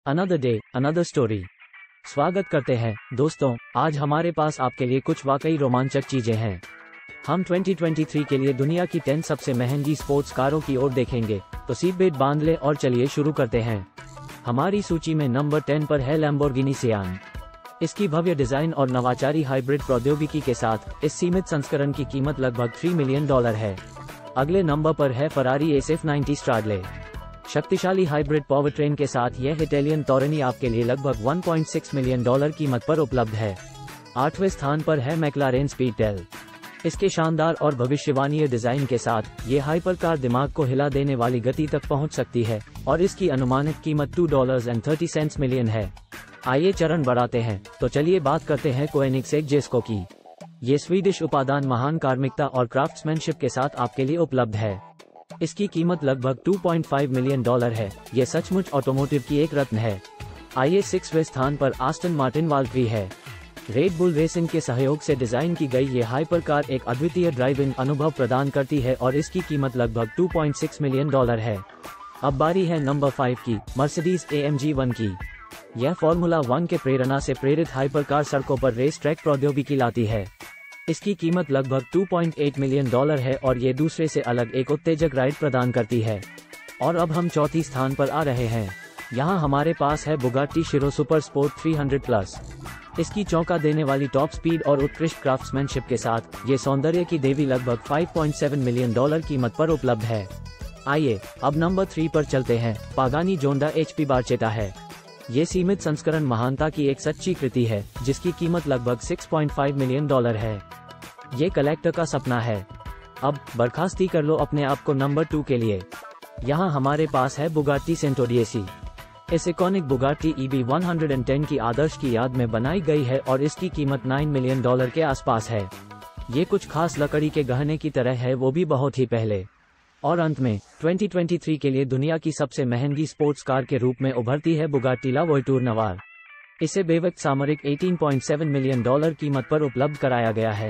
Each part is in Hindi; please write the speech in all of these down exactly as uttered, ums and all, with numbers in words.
Another day another story. स्वागत करते हैं दोस्तों, आज हमारे पास आपके लिए कुछ वाकई रोमांचक चीजें हैं। हम दो हज़ार तेईस के लिए दुनिया की दस सबसे महंगी स्पोर्ट्स कारों की ओर देखेंगे, तो सीट बेल्ट बांध ले और चलिए शुरू करते हैं। हमारी सूची में नंबर दस पर है लैम्बोर्गिनी सियान। इसकी भव्य डिजाइन और नवाचारी हाइब्रिड प्रौद्योगिकी के साथ इस सीमित संस्करण की कीमत लगभग तीन मिलियन डॉलर है। अगले नंबर पर है फरारी एस एफ नब्बे स्ट्राडले। शक्तिशाली हाइब्रिड पावरट्रेन के साथ यह इटालियन टॉरनी आपके लिए लगभग एक पॉइंट छह मिलियन डॉलर कीमत पर उपलब्ध है। आठवें स्थान पर है मैक्लारेन स्पीडटेल। इसके शानदार और भविष्यवाणीय डिजाइन के साथ ये हाइपरकार दिमाग को हिला देने वाली गति तक पहुंच सकती है और इसकी अनुमानित कीमत दो डॉलर और तीस मिलियन है। आइए चरण बढ़ाते हैं, तो चलिए बात करते हैं कोएनिग्सेक जेस्को की। ये स्वीडिश उपादान महान कार्मिकता और क्राफ्ट्समैनशिप के साथ आपके लिए उपलब्ध है। इसकी कीमत लगभग दो पॉइंट पाँच मिलियन डॉलर है। ये सचमुच ऑटोमोटिव की एक रत्न है। आइए सिक्सवें स्थान पर आस्टन मार्टिन वाल्क्री है। रेड बुल रेसिंग के सहयोग से डिजाइन की गई ये हाइपर कार एक अद्वितीय ड्राइविंग अनुभव प्रदान करती है और इसकी कीमत लगभग दो पॉइंट छह मिलियन डॉलर है। अब बारी है नंबर पाँच की, Mercedes A M G one की। यह फॉर्मूला वन के प्रेरणा से प्रेरित हाइपर कार सड़कों पर रेस ट्रैक प्रौद्योगिकी लाती है। इसकी कीमत लगभग दो पॉइंट आठ मिलियन डॉलर है और ये दूसरे से अलग एक उत्तेजक राइड प्रदान करती है। और अब हम चौथी स्थान पर आ रहे हैं। यहाँ हमारे पास है बुगाट्टी शिरो सुपर स्पोर्ट तीन सौ प्लस। इसकी चौंका देने वाली टॉप स्पीड और उत्कृष्ट क्राफ्ट्समैनशिप के साथ ये सौंदर्य की देवी लगभग पाँच पॉइंट सात मिलियन डॉलर कीमत पर उपलब्ध है। आइए अब नंबर थ्री पर चलते हैं। पागानी जोंडा एच पी बारचेटा है। ये सीमित संस्करण महानता की एक सच्ची कृति है, जिसकी कीमत लगभग छह पॉइंट पाँच मिलियन डॉलर है। ये कलेक्टर का सपना है। अब बर्खास्ती कर लो अपने आप को नंबर टू के लिए। यहाँ हमारे पास है बुगाट्टी सेंटोडिएसी। इस इकॉनिक बुगाट्टी ई बी एक सौ दस की आदर्श की याद में बनाई गई है और इसकी कीमत नौ मिलियन डॉलर के आसपास है। ये कुछ खास लकड़ी के गहने की तरह है, वो भी बहुत ही पहले। और अंत में दो हज़ार तेईस के लिए दुनिया की सबसे महंगी स्पोर्ट्स कार के रूप में उभरती है बुगाट्टी ला वोल्टूर नवार। इसे बेवक्त सामरिक अठारह पॉइंट सात मिलियन डॉलर कीमत पर उपलब्ध कराया गया है।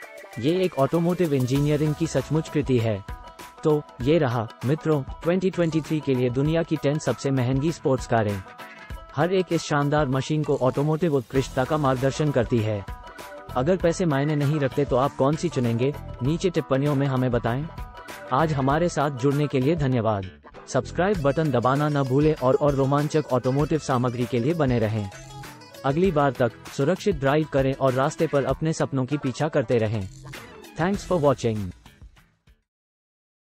ये एक ऑटोमोटिव इंजीनियरिंग की सचमुच कृति है। तो ये रहा मित्रों दो हज़ार तेईस के लिए दुनिया की दस सबसे महंगी स्पोर्ट्स कारें। हर एक इस शानदार मशीन को ऑटोमोटिव उत्कृष्टता का मार्गदर्शन करती है। अगर पैसे मायने नहीं रखते तो आप कौन सी चुनेंगे? नीचे टिप्पणियों में हमें बताएं। आज हमारे साथ जुड़ने के लिए धन्यवाद। सब्सक्राइब बटन दबाना न भूलें और और रोमांचक ऑटोमोटिव सामग्री के लिए बने रहें। अगली बार तक सुरक्षित ड्राइव करें और रास्ते पर अपने सपनों की पीछा करते रहें। Thanks for watching.